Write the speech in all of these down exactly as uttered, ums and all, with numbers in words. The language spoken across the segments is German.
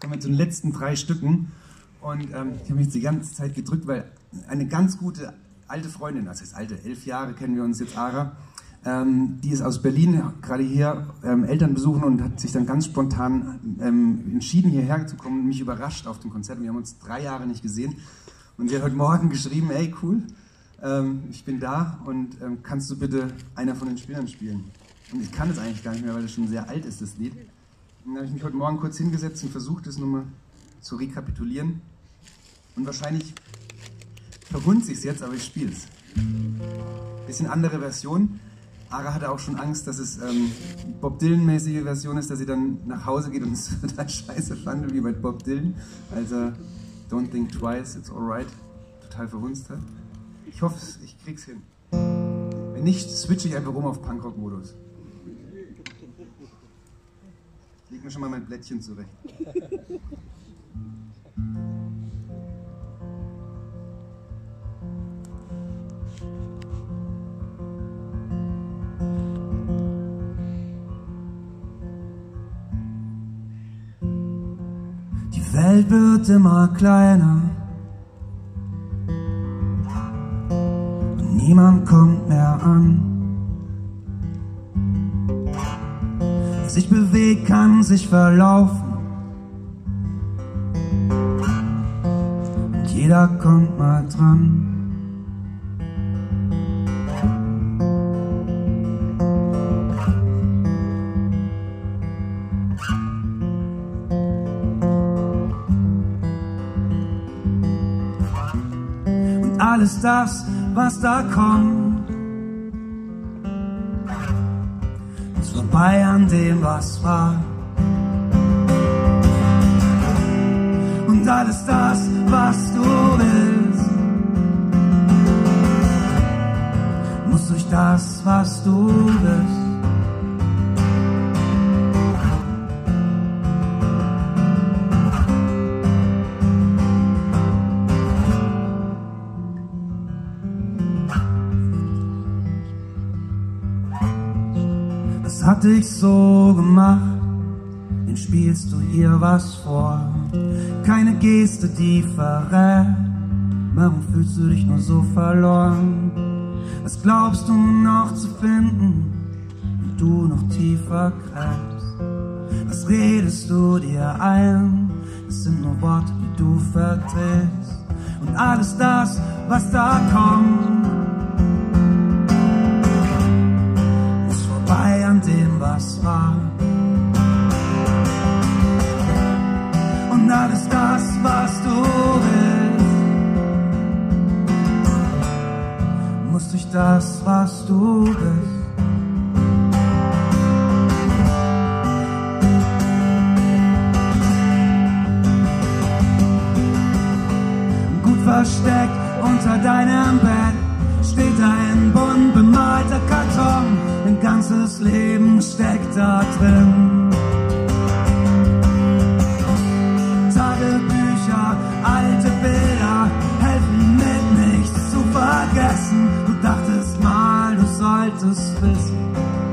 kommen wir zu den letzten drei Stücken. Und ähm, ich habe mich jetzt die ganze Zeit gedrückt, weil eine ganz gute alte Freundin, das heißt alte, elf Jahre kennen wir uns jetzt, Ara, ähm, die ist aus Berlin, gerade hier ähm, Eltern besuchen und hat sich dann ganz spontan ähm, entschieden, hierher zu kommen und mich überrascht auf dem Konzert. Wir haben uns drei Jahre nicht gesehen und sie hat heute Morgen geschrieben, ey cool, ähm, ich bin da und ähm, kannst du bitte einer von den Spielern spielen? Und ich kann es eigentlich gar nicht mehr, weil es schon sehr alt ist, das Lied. Und dann habe ich mich heute Morgen kurz hingesetzt und versucht, das nochmal zu rekapitulieren. Und wahrscheinlich verhunzt sich jetzt, aber ich spiele es. Bisschen andere Version. Ara hatte auch schon Angst, dass es ähm, Bob Dylan-mäßige Version ist, dass sie dann nach Hause geht und es total scheiße fand, wie bei Bob Dylan. Also Don't Think Twice, It's Alright. Total verhunzt hat. Ich hoffe, ich krieg's hin. Wenn nicht, switche ich einfach um auf Punkrock-Modus. Ich leg mir schon mal mein Blättchen zurecht. Die Welt wird immer kleiner und niemand kommt mehr an. Wer sich bewegt, kann sich verlaufen und jeder kommt mal dran. Alles das, was da kommt, ist vorbei an dem, was war. Und alles das, was du willst, muss durch das, was du bist. Was hat dich so gemacht? Den spielst du hier was vor? Keine Geste, die verrät. Warum fühlst du dich nur so verloren? Was glaubst du noch zu finden, wenn du noch tiefer greifst? Was redest du dir ein? Das sind nur Worte, die du verdrehst. Und alles das, was da kommt, vorbei an dem, was war. Und alles das, was du willst, muss durch das, was du bist. Gut versteckt unter deinem Bett steht ein bunt bemalter Karton. Ein ganzes Leben steckt da drin. Tagebücher, alte Bilder helfen mit nichts zu vergessen. Du dachtest mal, du solltest wissen.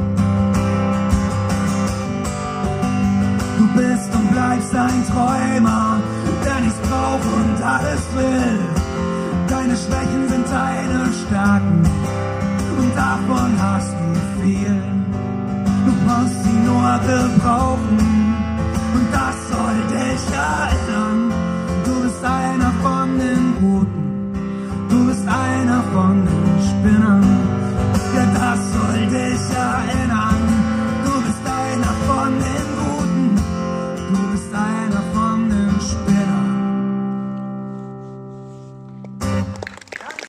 Du bist und bleibst ein Träumer, der nichts braucht und alles will. Deine Schwächen sind deine Stärken und davon hast du viel. Du musst sie nur gebrauchen und das soll dich erinnern. Du bist einer von den Guten, du bist einer von den Spinnern. Ja, das soll dich erinnern.